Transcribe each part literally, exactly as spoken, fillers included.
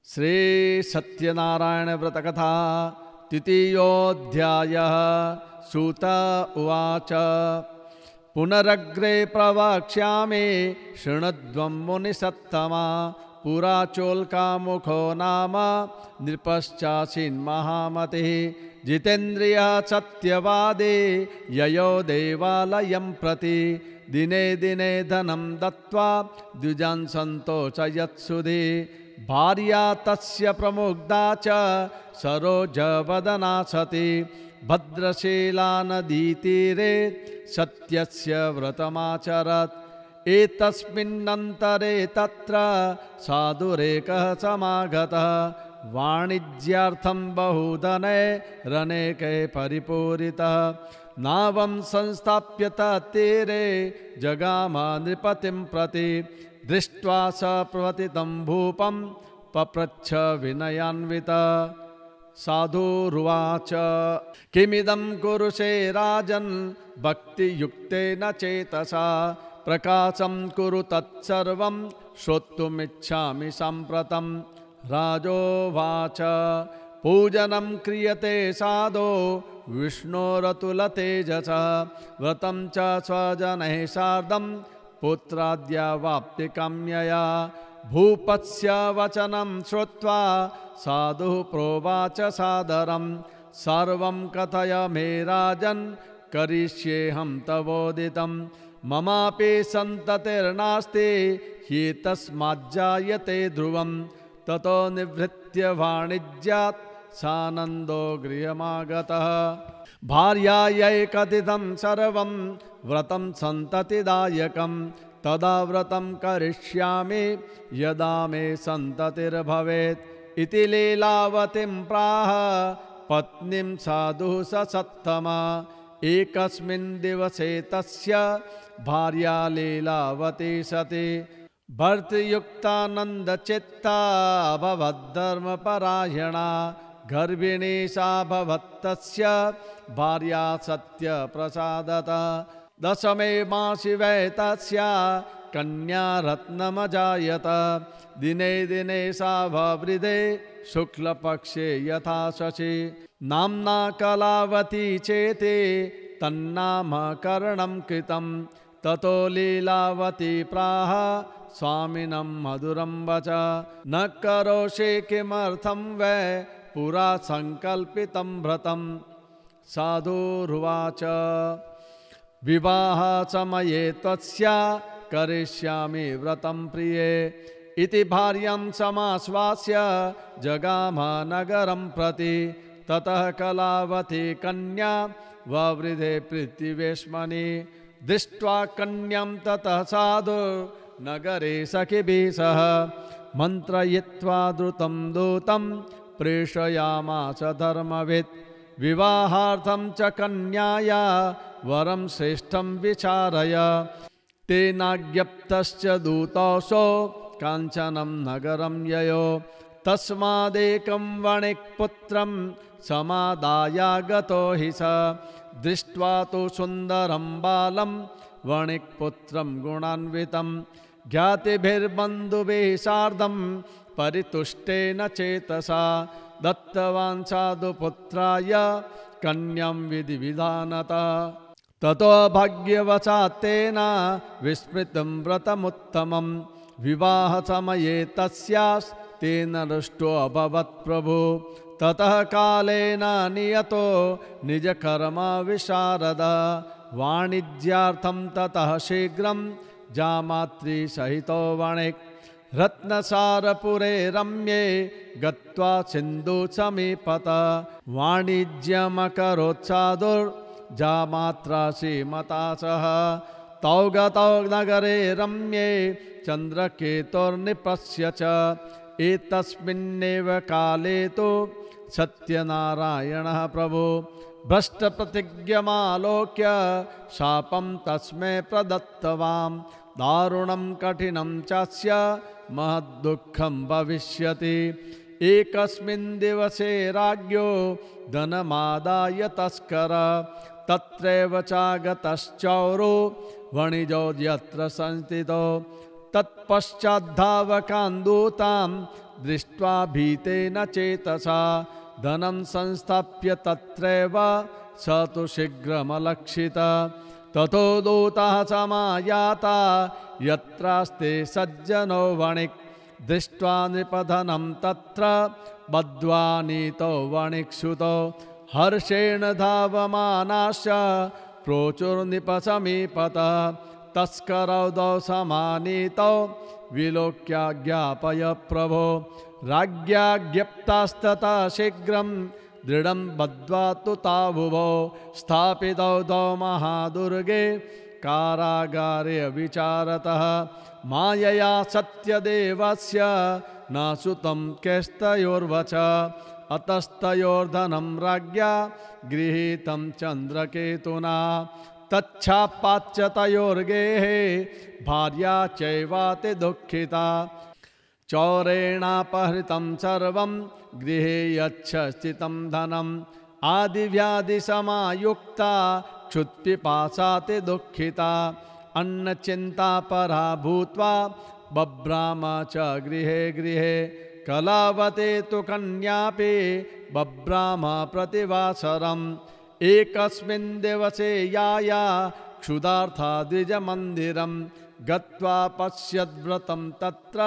श्री सत्यनारायण व्रतकथा तृतीयोऽध्यायः। सूत उवाच पुनरग्रे प्रवक्ष्यामि शृणुध्वं मुनिसत्तमा। पुरा चोल्कामुखो नाम नृपश्चासीन्महामतिः। जितेन्द्रियः सत्यवादी ययो देवालयं प्रति। दिने दिने धनं दत्त्वा द्विजान् सन्तोषयत्सुधि। भार्या तस्य प्रमुग्धा च सरोजवदना सती। भद्रशीला नदीतीरे सत्यस्य व्रतमाचरत्। एतस्मिन्नन्तरे तत्र साधुरेकः समागतः। वाणिज्यार्थं बहुधने रनेके परिपूरितः। नावं संस्थाप्य तत्तीरे जगाम नृपतिं प्रति। दृष्ट्वा स प्रवतितं भूपं पप्रच्छ विनयान्वितः। साधुरुवाच किमिदं कुरुषे राजन् भक्तियुक्तेन चेतसा। प्रकाशं कुरु तत्सर्वं श्रोतुमिच्छामि साम्प्रतं। राजोवाच पूजनं क्रियते साधो विष्णोरतुलतेजसा। व्रतं च स्वजनैः सार्धं पुत्राद्यावाप्तिकाम्यया। भूपस्य वचनं श्रुत्वा साधुः प्रोवाच सादरं। सर्वं कथय मे राजन् करिष्येऽहं तवोदितं। ममापि सन्ततिर्नास्ति हि तस्माज्जायते ध्रुवं। ततो निवृत्य वाणिज्यात् सानन्दो गृहमागतः। भार्यायै कथितं सर्वं व्रतं सन्ततिदायकं। तदा व्रतं करिष्यामि यदा मे सन्ततिर्भवेत्। इति लीलावतीं प्राह पत्नीं साधुः स सत्तमा। एकस्मिन् दिवसे तस्य भार्या लीलावती सती। भर्तृयुक्तानन्दचित्ता भवद्धर्मपरायणा। गर्भिणी सा भवत्तस्य भार्या सत्यप्रसादतः। दशमे मासि वै तस्या कन्या रत्नमजायत। दिने दिने सा ववृधे शुक्लपक्षे यथा शशि। नाम्ना कलावती चेति तन्नामकरणं कृतं। ततो लीलावती प्राह स्वामिनं मधुरं वच। न करोषि किमर्थं वै पुरा संकल्पितं व्रतं। साधुरुवाच विवाह समये त्वस्य करिष्यामि व्रतं प्रिये। इति भार्यां समाश्वास्य जगाम नगरं प्रति। ततः कलावती कन्या ववृधे प्रीतिवेश्मनि। दृष्ट्वा कन्यां ततः साधुर्नगरे सखिभिः सह मन्त्रयित्वा द्रुतं दूतं प्रेषयामास धर्मवित्। विवाहार्थं च कन्याया वरं श्रेष्ठं विचारय। तेनाज्ञप्तश्च दूतोऽसौ काञ्चनं नगरं ययो। तस्मादेकं वणिक्पुत्रं समादायागतो हि स। दृष्ट्वा तु सुन्दरं बालं वणिक्पुत्रं गुणान्वितं। ज्ञातिभिर्बन्धुभिः सार्धं परितुष्टेन चेतसा। दत्तवान् साधुपुत्राय कन्यां विधिविधानतः। ततो भाग्यवशात् तेन विस्मृतं व्रतमुत्तमं। विवाहसमये तस्यास्तेन रुष्टो अभवत् प्रभु। ततः कालेन नियतो निजकर्म विशारद। वाणिज्यार्थं ततः शीघ्रं जामात्री सहितो वणिक्। रत्नसारपुरे रम्ये गत्वा सिन्धु समीपत। वाणिज्यमकरोत् साधुर्जामात्रा श्रीमता सह। तौ गतौ नगरे रम्ये चन्द्रकेतुर्निपश्य च। एतस्मिन्नेव काले तु सत्यनारायणः प्रभु भ्रष्टप्रतिज्ञमालोक्य शापं तस्मै प्रदत्तवान्। दारुणं कठिनं चास्य महद्दुःखं भविष्यति। एकस्मिन् दिवसे राज्ञो धनमादाय तस्कर। तत्रैव चागतश्चौरो वणिजो यत्र संस्थितो। तत्पश्चाद्धावकान् दूतां दृष्ट्वा भीतेन चेतसा धनं संस्थाप्य तत्रैव स तु शीघ्रमलक्षिता ततो दूतः समायाता यत्रास्ते सज्जनो वणिक् दृष्ट्वा नृपधनं तत्र बद्ध्वा नीतो वणिक्सुतो हर्षेण धावमानाश्च प्रोचुर्नृपसमीपतः तस्करौ द्वौ समानीतौ विलोक्य ज्ञापय प्रभो राज्ञा ज्ञप्तास्तथा शीघ्रं दृढं बद्ध्वा तु तावुभौ स्थापितौ द्वौ महादुर्गे कारागारे विचारतः मायया सत्यदेवस्य न सुतं कैस्तयोर्वच अतस्तयोर्धनं राज्ञा गृहीतं चन्द्रकेतुना तच्छापाच्च तयोर्गेः भार्या चैवाति दुःखिता चौरेणापहृतं सर्वं गृहे यच्छ स्थितं धनम् आदिव्याधिसमायुक्ता क्षुत्पिपासाति दुःखिता अन्नचिन्तापरा भूत्वा बभ्राम च गृहे गृहे कलावते तु कन्यापि बभ्राम प्रतिवासरम् एकस्मिन् दिवसे याया क्षुधार्था द्विजमन्दिरं गत्वा पश्यद्व्रतं तत्र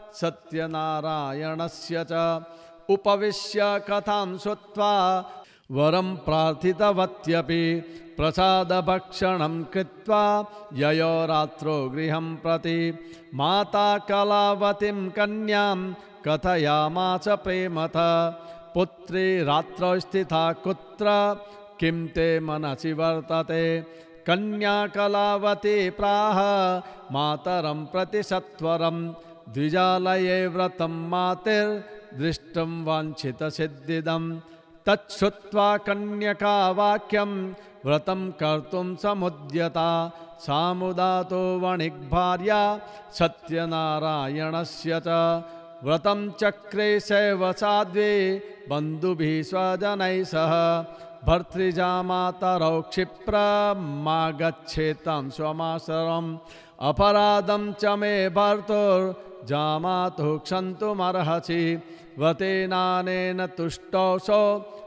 सत्यनारायणस्य च उपविश्य कथां श्रुत्वा वरं प्रार्थितवत्यपि प्रसादभक्षणं कृत्वा ययो रात्रो गृहं प्रति माता कलावतीं कन्यां कथयामास प्रेमतः पुत्री रात्रौ स्थिता कुत्र किं ते मनसि वर्तते कन्या कलावती प्राह मातरं प्रति सत्वरं द्विजालये व्रतं मातिर्दृष्टं वाञ्छितसिद्धिदं तच्छ्रुत्वा कन्यका वाक्यं व्रतं कर्तुं समुद्यता सामुदातो वणिक्भार्या सत्यनारायणस्य च व्रतं चक्रे सैव साध्वे बन्धुभिः स्वजनैः सह भर्तृजामातरौ क्षिप्रमा गच्छेतं स्वमासरम् अपराधं च मे भर्तुर्जामातुः क्षन्तुमर्हसि व्रतेनानेन तुष्टोऽसौ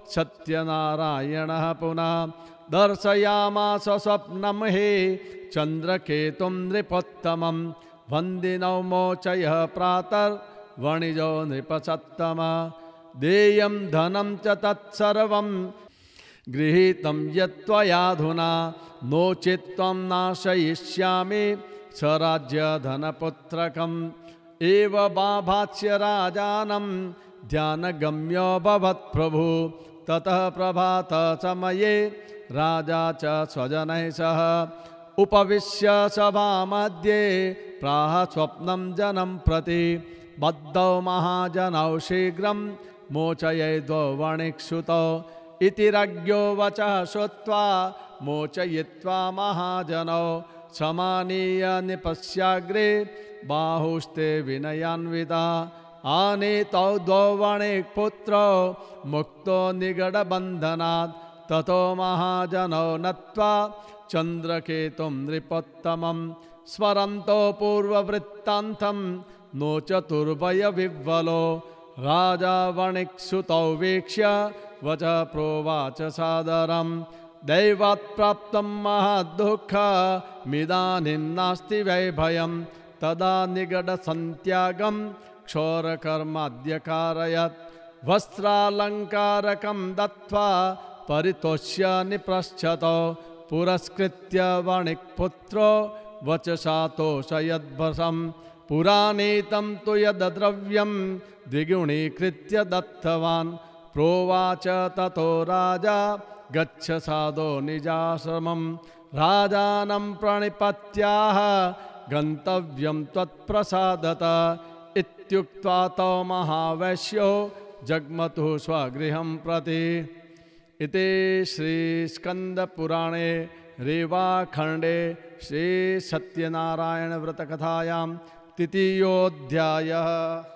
सत्यनारायणः पुनः दर्शयामास स्वप्नं हि चन्द्रकेतुं नृपोत्तमं वन्दिनौ मोचयः प्रातर्वणिजो नृपसत्तमा देयं धनं च तत्सर्वं गृहीतं यत्त्वयाधुना नो चेत् त्वं नाशयिष्यामि स्वराज्यधनपुत्रकम् एव बाभाच्य राजानं ध्यानगम्यो भवत् प्रभु ततः प्रभात समये राजा च स्वजनैः सह उपविश्य सभामध्ये प्राह स्वप्नं जनं प्रति बद्धौ महाजनौ शीघ्रं मोचयेद्वौ वणिक्सुतौ इति राज्ञो वचः श्रुत्वा मोचयित्वा महाजनौ समानीय निपस्याग्रे बाहुस्ते विनयान्विता आनीतौ द्वौ वणिक्पुत्रौ मुक्तो निगडबन्धनात् ततो महाजनौ नत्वा चन्द्रकेतुं नृपोत्तमं स्मरन्तो पूर्ववृत्तान्तं नो चतुर्भयविह्वलो राजा वणिक्सुतौ वीक्ष्य वचः प्रोवाच सादरं दैवात् प्राप्तं महद्दुःखमिदानीं नास्ति वै भयं तदा निगडसन्त्यागं क्षौरकर्माद्य कारयत् वस्त्रालङ्कारकं दत्त्वा परितोष्य निपृच्छतो पुरस्कृत्य वणिक्पुत्रो वचसा तोषयद्भसं पुरानीतं तु यद्द्रव्यं द्विगुणीकृत्य दत्तवान् प्रोवाच ततो राजा गच्छ साधो निजाश्रमं राजानं प्रणिपत्याह गन्तव्यं त्वत्प्रसादतः इत्युक्त्वा तौ महावैश्यो जग्मतुः स्वगृहं प्रति। इति श्रीस्कन्दपुराणे रेवाखण्डे श्रीसत्यनारायणव्रतकथायां तृतीयोऽध्यायः।